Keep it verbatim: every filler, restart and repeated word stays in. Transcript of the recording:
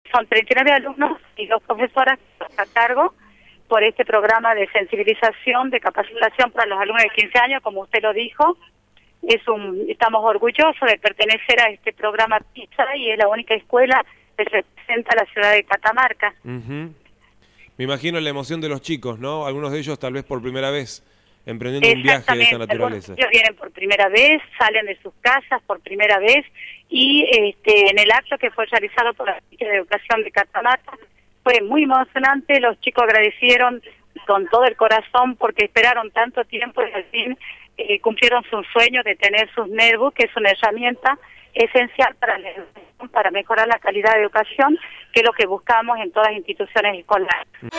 son treinta y nueve alumnos y dos profesoras a cargo por este programa de sensibilización, de capacitación para los alumnos de quince años, como usted lo dijo. Es un, estamos orgullosos de pertenecer a este programa PISA y es la única escuela que representa a la ciudad de Catamarca. Uh-huh. Me imagino la emoción de los chicos, ¿no? Algunos de ellos tal vez por primera vez emprendiendo un viaje de esta naturaleza. Ellos vienen por primera vez, salen de sus casas por primera vez y este, en el acto que fue realizado por la Secretaría de Educación de Catamarca fue muy emocionante. Los chicos agradecieron con todo el corazón porque esperaron tanto tiempo y al fin eh, cumplieron su sueño de tener sus netbooks, que es una herramienta esencial para la educación, para mejorar la calidad de educación, que es lo que buscamos en todas las instituciones escolares.